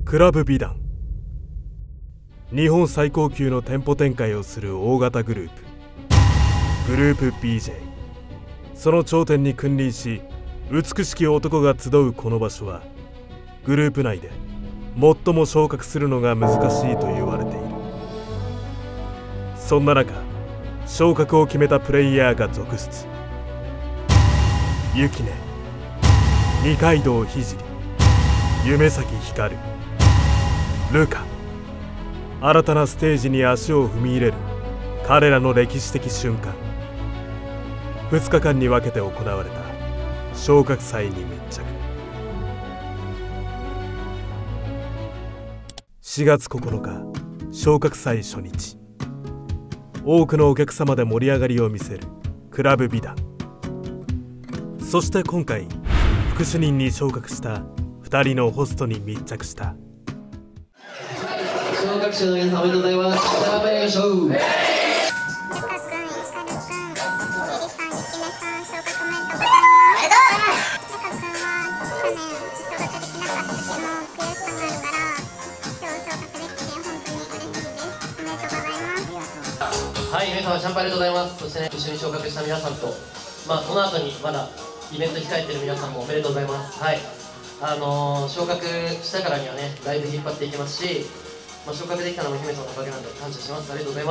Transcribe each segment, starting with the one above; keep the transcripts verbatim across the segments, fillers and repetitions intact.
クラブ美談。日本最高級の店舗展開をする大型グループグループ ビージェー。 その頂点に君臨し美しき男が集うこの場所はグループ内で最も昇格するのが難しいと言われている。そんな中昇格を決めたプレイヤーが続出。ゆきね、二階堂聖、夢咲光、ルカ。新たなステージに足を踏み入れる彼らの歴史的瞬間。ふつかかんに分けて行われた昇格祭に密着。しがつここのか、昇格祭初日。多くのお客様で盛り上がりを見せるクラブ美談。そして今回副主任に昇格したふたりのホストに密着した。 昇格者の皆さんおめでとうございます。さあ参りましょう。はい、皆様シャンパンありがとうございます。そしてね、一緒に昇格した皆さんと、まあこの後にまだイベント控えてる皆さんもおめでとうございます。はい、あのー、昇格したからにはね、だいぶ引っ張っていきますし、まあ、昇格できたのも姫様のおかげなんで感謝します。ありがとうございます。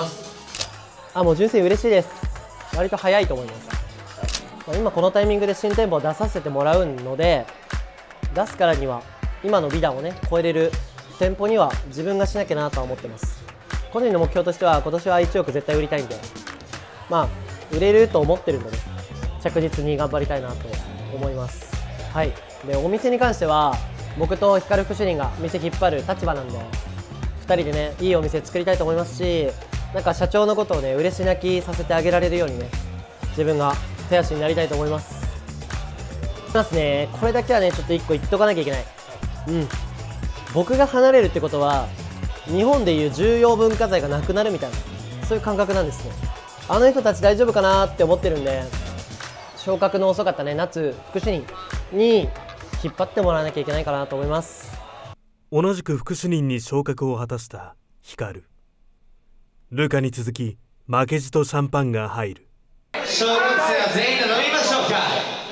あ、もう純粋に嬉しいです。割と早いと思います。まあ、今このタイミングで新店舗を出させてもらうので、出すからには今の美談をね超えれる店舗には自分がしなきゃなとは思ってます。個人の目標としては今年はいちおく絶対売りたいんで、まあ売れると思ってるので着実に頑張りたいなと思います。はい。でお店に関しては僕と光副主任が店引っ張る立場なんで、ふたりでねいいお店作りたいと思いますし、なんか社長のことをね嬉し泣きさせてあげられるようにね自分が手足になりたいと思います。ますね。これだけはねちょっといっこ言っとかなきゃいけない。うん。僕が離れるってことは日本でいう重要文化財がなくなるみたいな、そういう感覚なんですね。あの人たち大丈夫かなって思ってるんで、昇格の遅かったね夏副主任に引っ張ってもらわなきゃいけないかなと思います。 同じく副主任に昇格を果たした光。ルカに続き負けじとシャンパンが入る。 小学生は全員で飲みましょうか。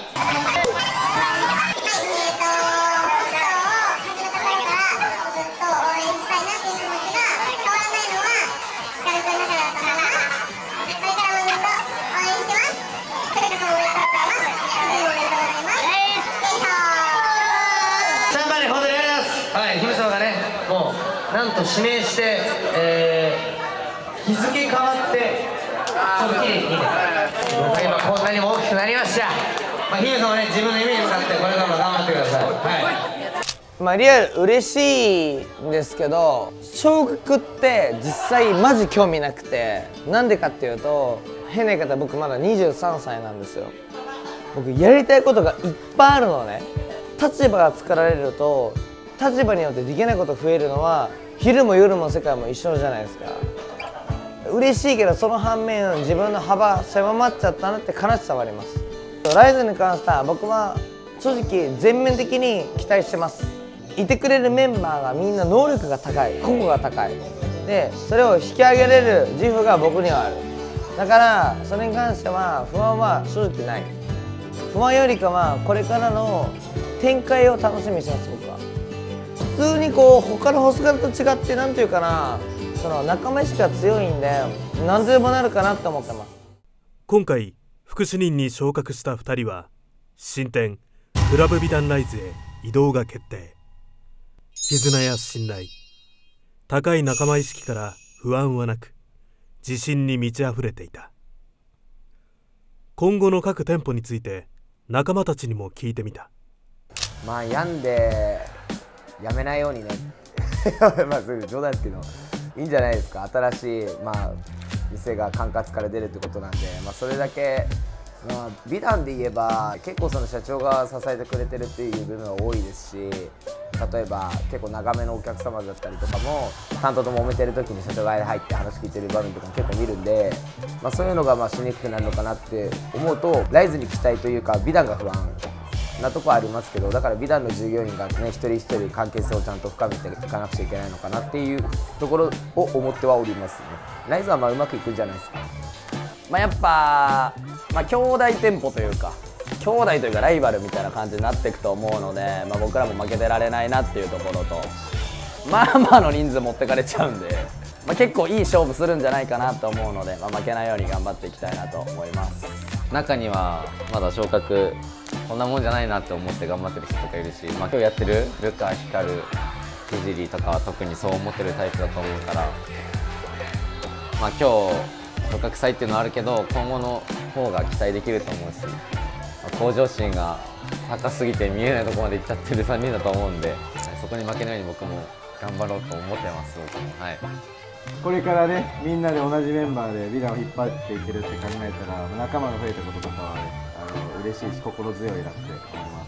はい、姫様がね、もうなんと指名して、えー、日付変わってちょっときれいに見て、僕が今こんなにも大きくなりました。まあ、姫様ね、自分の夢に向かってこれからも頑張ってください。はい、 まあリアル嬉しいんですけど、昇格って実際マジ興味なくて、なんでかっていうと変な言い方、僕まだにじゅうさんさいなんですよ。僕やりたいことがいっぱいあるのね。立場が作られると立場によってできないこと増えるのは昼も夜も世界も一緒じゃないですか。嬉しいけどその反面自分の幅狭まっちゃったなって悲しさはあります。ライズに関しては僕は正直全面的に期待してます。いてくれるメンバーがみんな能力が高い、個々が高いで、それを引き上げれる自負が僕にはある。だからそれに関しては不安は正直ない。不安よりかはこれからの展開を楽しみにしてます。僕は普通にこう他のホストと違ってなんていうかな、その仲間意識が強いんで何でもなるかなと思ってます。 今回副主任に昇格したふたりは新店クラブ美談ライズへ移動が決定。絆や信頼、高い仲間意識から不安はなく自信に満ち溢れていた。今後の各店舗について仲間たちにも聞いてみた。 まあ病んでやめないようにねまあそれ冗談ですけどいいんじゃないですか。新しい、まあ、店が管轄から出るってことなんで、まあ、それだけ、まあ、美談で言えば結構その社長が支えてくれてるっていう部分が多いですし、例えば結構長めのお客様だったりとかも担当と揉めてる時に社長が入って話聞いてる場面とかも結構見るんで、まあ、そういうのがまあしにくくなるのかなって思うとライズに期待というか美談が不安なとこはありますけど、だから美談の従業員がね一人一人関係性をちゃんと深めていかなくちゃいけないのかなっていうところを思ってはおりますね。ライズはまあうまくいくんじゃないですか。 まあやっぱ、まあ、兄弟店舗というか兄弟というかライバルみたいな感じになっていくと思うので、まあ、僕らも負けてられないなっていうところと、まあまあの人数持ってかれちゃうんで、まあ、結構いい勝負するんじゃないかなと思うので、まあ、負けないように頑張っていきたいなと思います。 中にはまだ昇格こんなもんじゃないなって思って頑張ってる人とかいるし、まあ、今日やってるルカ、ヒカル、ひじりとかは特にそう思ってるタイプだと思うから、まあ、今日昇格祭っていうのはあるけど今後の方が期待できると思うし、まあ、向上心が高すぎて見えないところまで行っちゃってるさんにんだと思うんで、そこに負けないように僕も頑張ろうと思ってます。僕も、はい、 これからね、みんなで同じメンバーで美談を引っ張っていけるって考えたら、仲間が増えたこととかは、ね、あの嬉しいし心強いなって思います。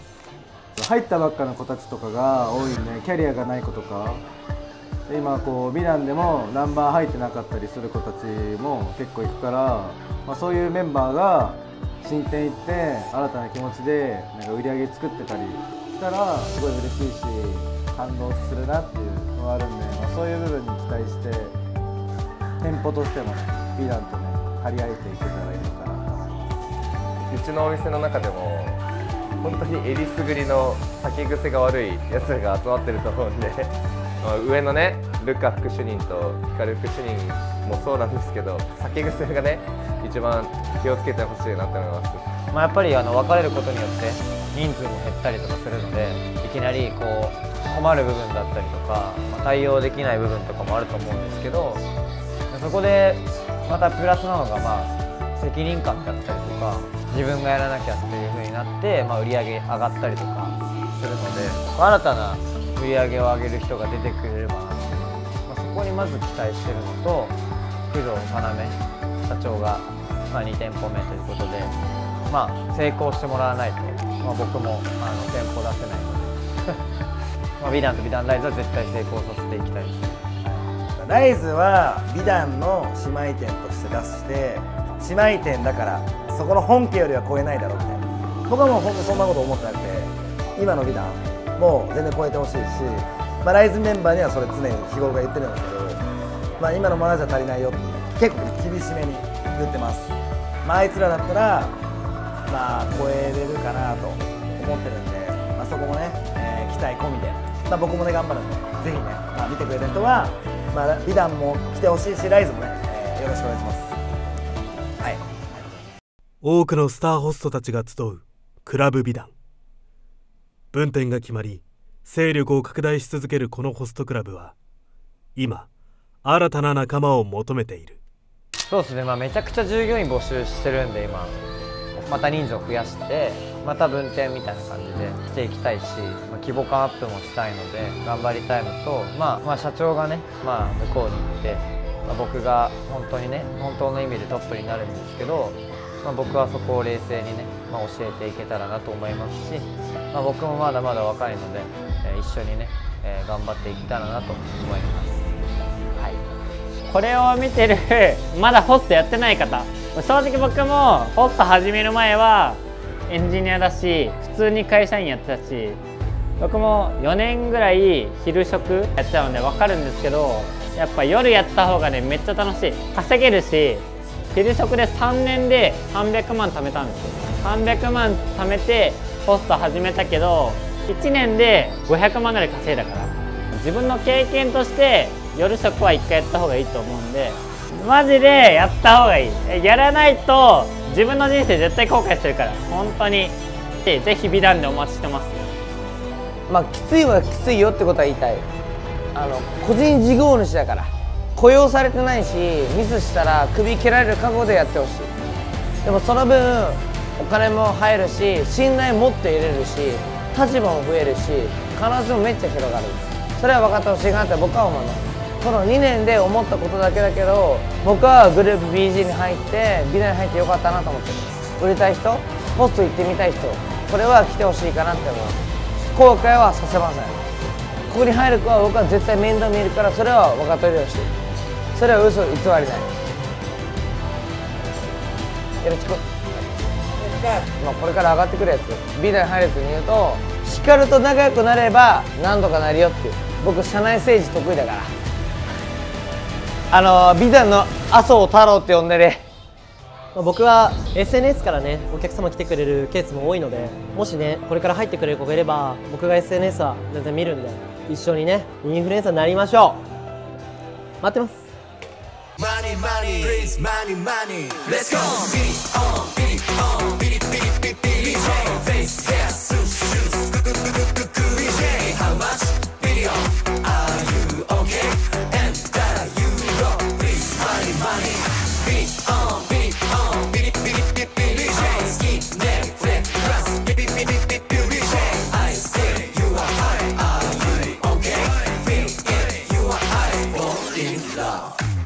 入ったばっかの子たちとかが多いね、キャリアがない子とか、今こう美談でもナンバー入ってなかったりする子たちも結構いくから、まあ、そういうメンバーが進展いって新たな気持ちでなんか売り上げ作ってたりしたらすごい嬉しいし感動するなっていうのがあるんで、まあ、そういう部分に期待して店舗としてもね美談とね張り合えていけたらいいのかなと思います。 うちのお店の中でも本当にえりすぐりの酒癖が悪いやつが集まってると思うんで上のねルカ副主任とヒカル副主任もそうなんですけど、酒癖がね一番気をつけてほしいなと思います。 まあやっぱりあの別れることによって人数も減ったりとかするので、いきなりこう困る部分だったりとか、まあ、対応できない部分とかもあると思うんですけど、そこでまたプラスなのがまあ責任感だったりとか自分がやらなきゃっていう風になって、まあ、売り上げ上がったりとかするので、新たな売り上げを上げる人が出てくれればなと、まあ、そこにまず期待してるのと、工藤要社長がまあに店舗目ということで、まあ、成功してもらわないと、まあ、僕もあの店舗出せないのでまあ美談と美談ライズは絶対成功させていきたいです。 ライズは美談の姉妹店として出して姉妹店だからそこの本家よりは超えないだろうみたいな、僕はもう本当そんなこと思ってなくて、今の美談もう全然超えてほしいし、まあ、ライズメンバーにはそれ常に日頃から言ってるんですけど、まあ、今のままじゃ足りないよって結構厳しめに言ってます。まあ、あいつらだったらまあ超えれるかなと思ってるんで、まあ、そこもね、えー、期待込みで、まあ、僕もね頑張るんでぜひね、まあ、見てくれた人は、まあ、美談も来てほしいしライズもね、えー、よろしくお願いします。はい、 多くのスターホストたちが集うクラブ美談。分店が決まり勢力を拡大し続けるこのホストクラブは今新たな仲間を求めている。 そうですね、まあ、めちゃくちゃ従業員募集してるんで今また人数を増やしてまた分店みたいな感じでしていきたいし、まあ、規模感アップもしたいので頑張りたいのと、まあ、まあ社長がね、まあ、向こうに行って、まあ、僕が本当にね本当の意味でトップになるんですけど、まあ、僕はそこを冷静にね、まあ、教えていけたらなと思いますし、まあ、僕もまだまだ若いので、えー、一緒にね、えー、頑張っていけたらなと思います。はい、 これを見てるまだホストやってない方、正直僕もホスト始める前はエンジニアだし普通に会社員やってたし、僕もよねんぐらい昼食やってたので分かるんですけど、やっぱ夜やった方がねめっちゃ楽しい、稼げるし、昼食でさんねんでさんびゃくまん貯めたんですよ。さんびゃくまん貯めてホスト始めたけどいちねんでごひゃくまんぐらい稼いだから、自分の経験として夜食はいっかいやった方がいいと思うんで、マジでやった方がいい。やらないと自分の人生絶対後悔するから、本当にぜひ美談でお待ちしてます。 まあきついはきついよってことは言いたい。あの個人事業主だから雇用されてないし、ミスしたら首切られる覚悟でやってほしい。でもその分お金も入るし、信頼もっと入れるし、立場も増えるし、可能性もめっちゃ広がる。それは分かってほしいかなって僕は思います。このにねんで思ったことだけだけど、僕はグループ ビージー に入って美談に入ってよかったなと思ってる。売りたい人、ホスト行ってみたい人、これは来てほしいかなって思います。後悔はさせません。ここに入る子は僕は絶対面倒見るから、それは分かっておいてほしい。それは嘘偽りない。よろしく。 まあ、これから上がってくるやつ、美大に入るやつに言うと、光と仲良くなればなんとかなるよっていう。僕社内政治得意だから、あのー、美大の麻生太郎って呼んでね。 僕は エスエヌエス からねお客様来てくれるケースも多いので、もしねこれから入ってくれる子がいれば僕が エスエヌエス は全然見るんで、一緒にねインフルエンサーになりましょう。待ってます。 Money, money, please, money, money. Let's go. Beat on, beat on.